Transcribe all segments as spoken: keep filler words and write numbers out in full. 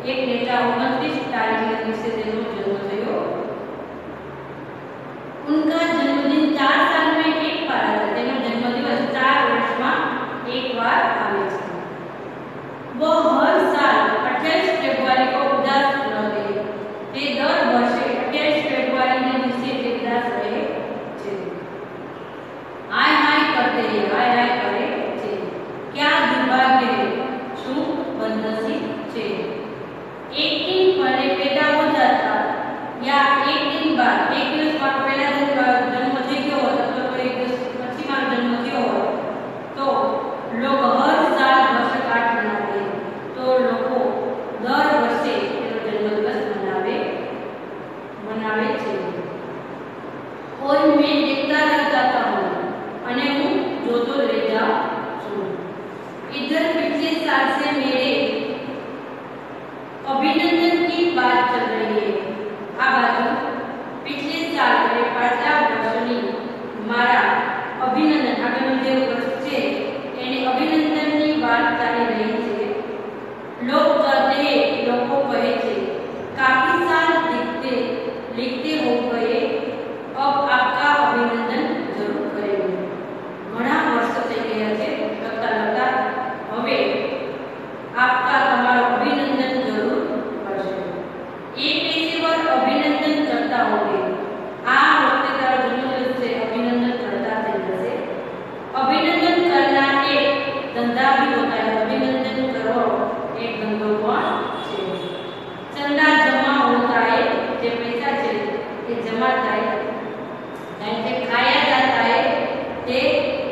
एक नेता उनतीस तारीख के દિવસે તેનો જન્મ થયો। उनका जन्मदिन चार साल में एक बार आता है। तेनो जन्मदिवस चार वर्ष में एक बार आवे छे। वो हर साल अट्ठाईस फरवरी को उदास रहे। ते दर वर्षे अट्ठाईस फरवरी ने દિવસે તે ઉદાસ રહે છે। हाय हाय करते हैं, हाय हाय करे छे। क्या दुर्भाग्य है, शू बदनसीब छे। एक दिन पहले पैदा हो जाता या एक दिन बाद, एक दिवस बाद पहला जन्म થઈ ગયો હોય તો એક દિવસ પછી મારો જન્મ થયો હોય તો लोग हर साल वर्षगांठ मनाते। तो લોકો દર વર્ષે તેનો જન્મદિવસ મનાવે મનાવે છે। और मैं देखता रह जाता हूँ અને હું જોતો રહી જાઉં છું। इधर पिछले साल से मेरे अभिनंदन की बात चल रही है। आ बाजू पिछले साल એટલે પાછલા વર્ષની મારા અભિનંદન આગળનું જે વર્ષ છે એને અભિનંદનની વાત ચાલી રહી છે। लोग कहते हैं, લોકો કહે છે, काफी साल लिखते लिखते हो गए, अब आपका अभिनंदन जरूर करेंगे। घણા વર્ષો થઈ ગયા છે લખતા લખતા, હવે आपका તમારો અભિનંદન જરૂર કરશે। એ પેશેવર અભિનંદન કરતા હોગે। આ વખતે તારો જન્મદિવસ છે, અભિનંદन करता થઈ જશે। अभिनंदन करना एक धंधा भी होता है। अभिनंदन करो एक धंधो पण છે। चंदा जमा होता है, જે પૈસા છે એ જમા થાય થાય છે। ખાયા जाता है, તે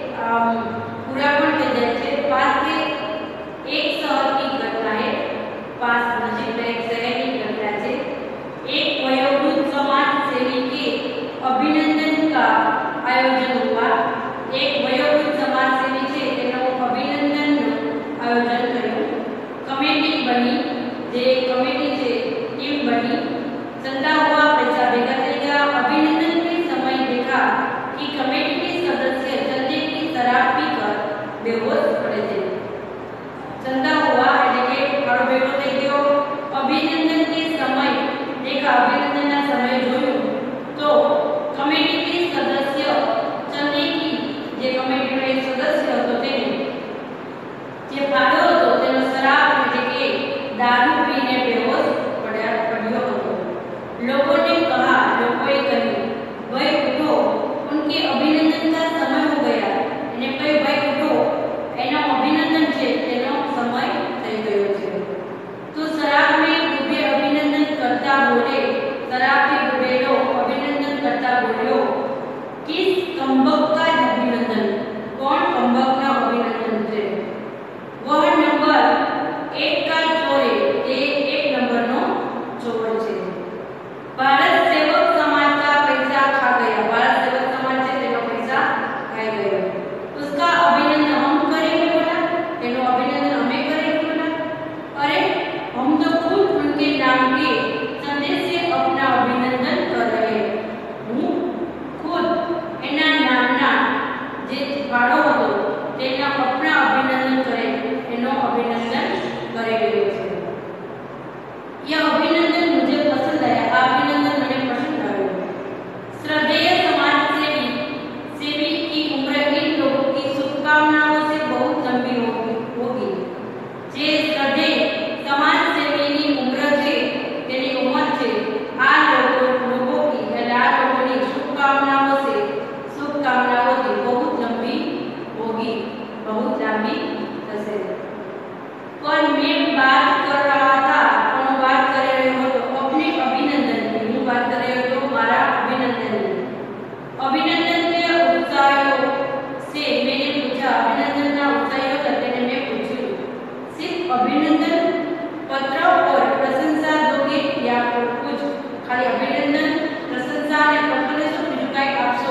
पूरा पण થઈ જાય છે। पास के एक शहर की घटना है, पास नजीक में एक शहर की घटना है। एक वयोवृद्ध समाज सेवी के अभिनंदन का आयोजन हुआ। एक वयोवृद्ध समाज सेवी છે તેનો અભિનંદનનું આયોજન કર્યું। કમિટી બની, જે કમિટી છે ટીમ બની। चंदा हुआ, पैसा भेगा થઈ ગયા। अभिनंदन के समय देखा कि कमेटी के सदस्य चंदे की शराब पीकर बेहोश पड़े थे। चंदा हुआ એટલે કે ફાળો ભેગો થઈ ગયો। अभिनंदन के समय देखा, अभिनंदनના સમયે જોયું તો કમિટી के सदस्य चंदे की, જે કમિટીનો એક સદસ્ય હતો તેને જે ફાળો હતો તેનો શરાબ એટલે કે દારૂ પીને બેહોશ પડ્યા પડ્યો હતો। लोगों ने कहा, लोगों ने कहा, भाई उठो, उनके अभिनंदन का समय हो गया। ने कही भाई उठो, एनो अभिनंदन छे तेनो समय થઈ ગયો છે। तो शराब में डूबे अभिनंदन करता बोले, शराब में डूबेलो अभिनंदन करता बोल्यो, किस कमबक का अभिनंदन, कौन कमबक ना अभिनंदन छे? वह नंबर एक का चोर है, ये एक नंबर नो चोर छे। भारत सेवक समाज का पैसा खा गया। भारत सेवक समाज से तेनो पैसा खाई गयो। उसका अभिनंदन हम करेंगे बोला, तेनो अभिनंदन हमें करेंगे बोला। अरे हम तो खुद उनके नाम के संदेश से अपना अभिनंदन कर रहे। हूँ खुद एना नामना जे फाड़ो હતો તેના अपना अभिनंदन करे, એનો अभिनंदन करे રહ્યો છે। यह अभिनंदन मुझे पसंद आया, अभिनंदन मुझे पसंद आया। श्रद्धेय समाज सेवी सेवी की उम्र इन लोगों की शुभकामनाओं से बहुत लंबी होगी होगी। जे श्रद्धेय समाज सेवी की उम्र છે તેની ઉંમર છે આ લોકો लोगों की એટલે આ લોકોની શુભકામનાઓ से શુભકામનાઓ થી बहुत लंबी होगी, बहुत लंबी થશે। पर मैं बात कर रहा था, कौन बात कर रहे हो तो अपने अभिनंदन की, मैं बात कर रहे हो तो हमारा अभिनंदन। अभिनंदन के उत्साहियों से मैंने पूछा, अभिनंदन ना उत्साहियों करते ने मैं पूछी, सिर्फ अभिनंदन पत्र और प्रशंसा दोगे या कुछ खाली अभिनंदन प्रशंसा ने पत्र ने सब कुछ काई आपसो?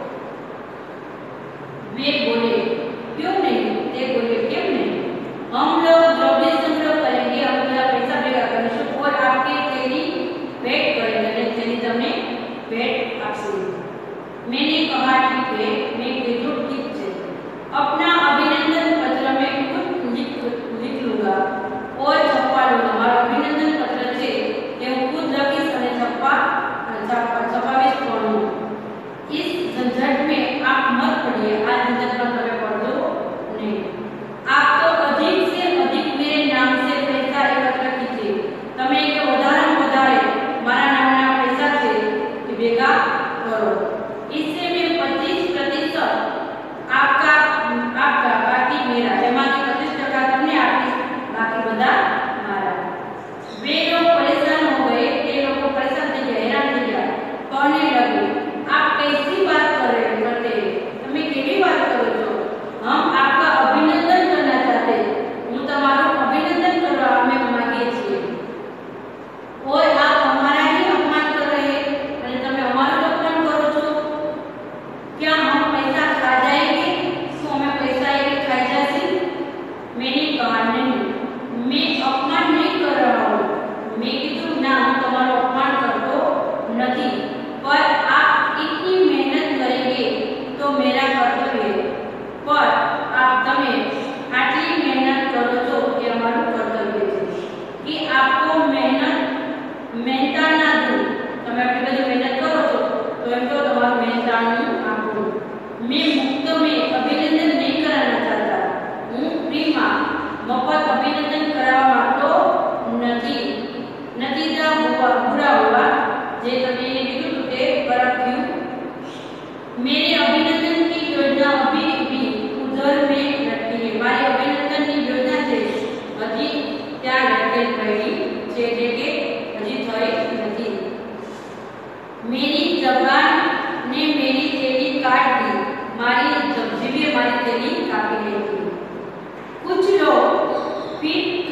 वे बोले क्यों नहीं? ते बोले क्यों नहीं? हम लोग द्रव्य संग्रह करेंगे, हम पूरा पैसा भेगा करेंगे और आपके तेरी भेंट करेंगे, तेरी तमने भेंट आपसे। मैंने कहा ठीक है, मैं बिल्कुल ठीक है। अपना अभिनंदन पत्र में खुद लिख लिख लूंगा और छपवा लूंगा। हमारा अभिनंदन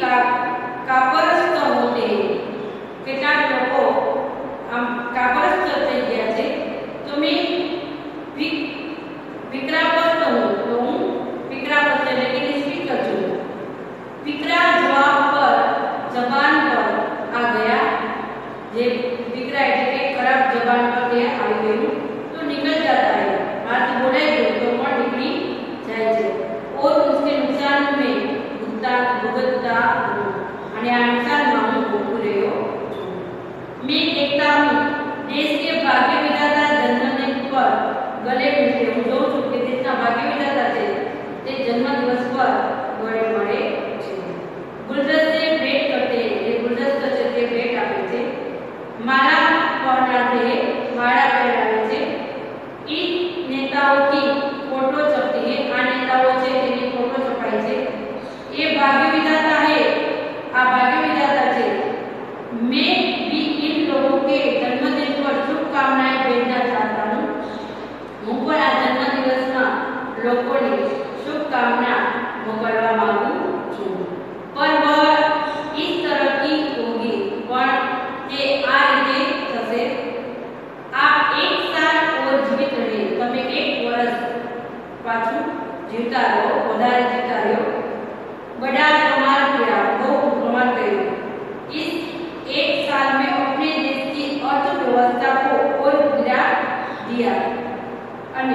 का कापरस्थ होते કેટલાક લોકો આમ કાપરસ્થ થઈ ગયા છે તો મેં વિક્રાપસ્થ હું તો હું વિક્રાપસ્થ એટલે કે સ્પીકર છું વિક્રા જવાબ પર જબાન પર आ गया જે વિક્રા એટલે કે ખરાબ જબાન પર તે આવી ગયું તો निकल जाता है बात बोलाई गई तो પણ નીકળી જાય છે और उसके नुकसान में भुगता भुगतता અને આ નુકસાનમાં હું ભોગવી રહ્યો છું मैं देखता हूँ देश के भाग्य विधाता जन्मदिन पर गले मिलते હું જોઉં છું કે દેશના ભાગ્ય વિધાતા છે તે જન્મદિવસ પર ગળે મળે છે ગુલદસ્તે ભેટ કરते એ ગુલદસ્તો છે તે ભેટ આપે છે માળા પહનાते માળા પહેરાવે છે इन नेताओं की फोटो छपती है आ नेताओं से तेरी फोटो छपाई है ये भाग्य विधाता है आ भाग्य विधाता है मैं भी इन लोगों के जन्मदिन पर शुभकामनाएं भेजना चाहता हूँ હું પણ આ જન્મદિવસમાં લોકોને શુભકામના મોકલવા માંગુ છું पर वह इस तरह की होगी पर તે આ રીતે થશે आप एक साल और जीवित रहे તમે એક વર્ષ પાછું જીવતા રહો વધારે જીવતા રહો बड़ा कमाल किया बहुत कमाल करी इस एक साल में अपने देश की अर्थव्यवस्था को और गिरा दिया અને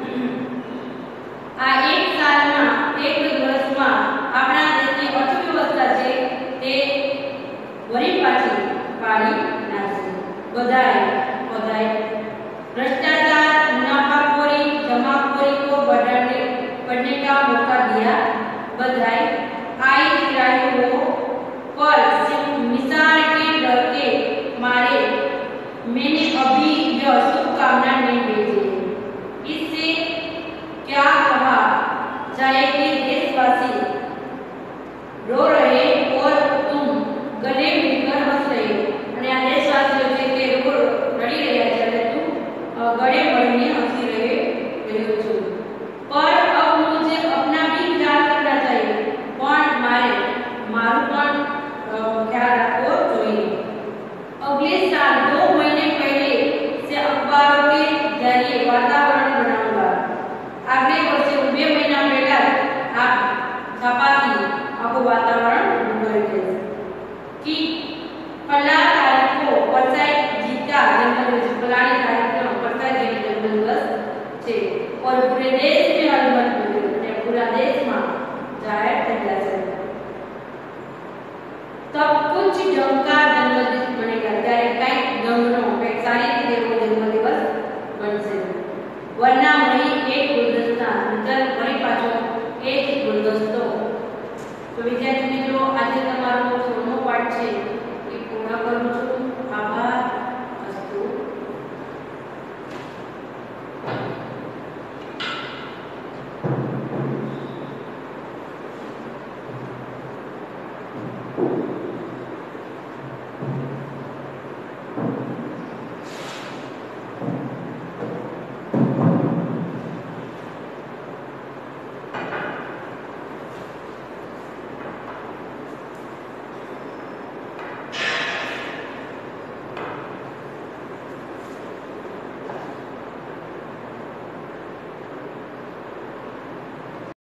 આ એક સાલમાં એક વર્ષમાં આપણા દેશની અર્થવ્યવસ્થા છે તે વળી પાછી પાડી નાખશે બધાએ બધાએ भ्रष्टाचार मुनाफाखोरी जमाखोरी को बढ़ाने बढ़ने का मौका दिया बधाई आई खिलाड़ियों पर सिर्फ मिसाल के डर के मारे मैंने अभी यह शुभकामना नहीं भेजी इससे क्या कहा जाए कि देशवासी रो रहे और तुम गले मिलकर हंस रहे અને આ દેશવાસીઓ છે તે લોકો રડી રહ્યા છે અને તું गड़े बढ़ने हंसी रहे રહ્યો છું पर अब मुझे अपना भी ख्याल करना चाहिए પણ મારે મારું પણ ખ્યાલ રાખવો જોઈએ अगले साल दो महीने पहले से अखबारों के जरिए वातावरण बनाऊंगा अगले वर्ष બે મહિના પહેલા આ છાપાથી આખું વાતાવરણ બનાવી દઈશ कि फला तारीख को परसाई जीता जन्मदिवस फलानी तारीख को परसाई जी जन्मदिवस છે और पूरे देश में हलमत मिले અને पूरा देश में जाहिर થયા છે तब कुछ ढंग का जन्मदिन बनेगा ત્યારે કઈક ढंगનો